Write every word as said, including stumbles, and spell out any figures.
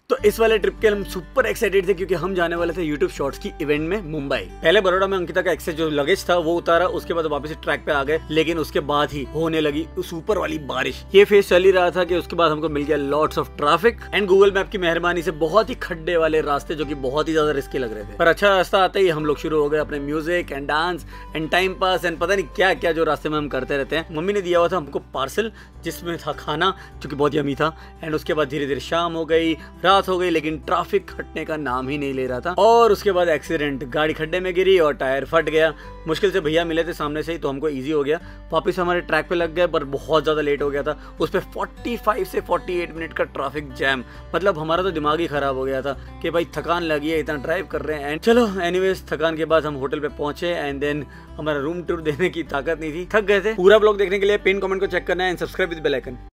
तो इस वाले ट्रिप के हम सुपर एक्साइटेड थे क्योंकि हम जाने वाले थे यूट्यूब शॉर्ट्स की इवेंट में मुंबई। पहले बड़ौदा में अंकिता का एक्सेस जो लगेज था वो उतारा, उसके बाद वापस ट्रैक पे आ गए, लेकिन उसके बाद ही होने लगी सुपर वाली बारिश। ये फेस चल ही रहा था कि उसके बाद हमको मिल गया lots of traffic and Google map की मेहरबानी से बहुत ही खड्डे वाले रास्ते जो कि बहुत ही ज्यादा रिस्की लग रहे थे। पर अच्छा रास्ता आते ही हम लोग शुरू हो गए अपने music and dance and time pass and पता नहीं क्या क्या जो रास्ते में हम करते रहते हैं। मम्मी ने दिया हुआ था हमको पार्सल जिसमें था खाना जो कि बहुत यमी था एंड उसके बाद धीरे धीरे शाम हो गई, रात हो गई, लेकिन ट्रैफिक हटने का नाम ही नहीं ले रहा था। और उसके बाद एक्सीडेंट, गाड़ी खड्डे में गिरी और टायर फट गया। मुश्किल से भैया मिले थे सामने से ही तो हमको इजी हो गया, वापस हमारे ट्रैक पे लग गए, पर बहुत ज्यादा लेट हो गया था। उस पे पैंतालीस से अड़तालीस मिनट का ट्रैफिक जैम, मतलब हमारा तो दिमाग ही खराब हो गया था कि भाई थकान लगी है, इतना ड्राइव कर रहे हैं। एंड चलो एनीवेज, थकान के बाद हम होटल पे पहुंचे एंड देन हमारा रूम टूर देने की ताकत नहीं थी, थक गए थे। पूरा ब्लॉग देखने के लिए पिन कमेंट को चेक करना है and subscribe with bell icon.